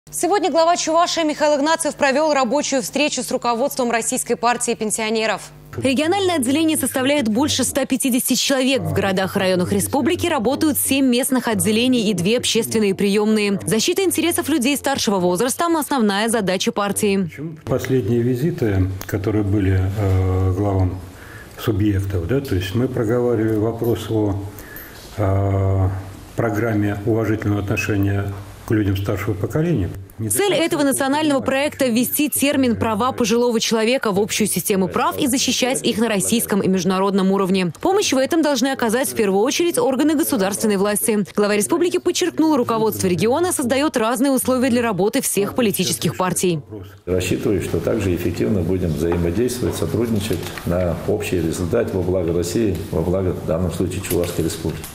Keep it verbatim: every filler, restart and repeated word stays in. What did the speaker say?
Сегодня глава Чувашии Михаил Игнатьев провел рабочую встречу с руководством Российской партии пенсионеров. Региональное отделение составляет больше ста пятидесяти человек. В городах и районах республики работают семь местных отделений и две общественные приемные. Защита интересов людей старшего возраста – основная задача партии. Последние визиты, которые были э, главам субъектов, да, то есть мы проговаривали вопрос о э, программе уважительного отношения к людям старшего поколения. Цель этого национального проекта – ввести термин «права пожилого человека» в общую систему прав и защищать их на российском и международном уровне. Помощь в этом должны оказать в первую очередь органы государственной власти. Глава республики подчеркнул, руководство региона создает разные условия для работы всех политических партий. Рассчитываю, что также эффективно будем взаимодействовать, сотрудничать на общий результат во благо России, во благо, в данном случае, Чувашской республики.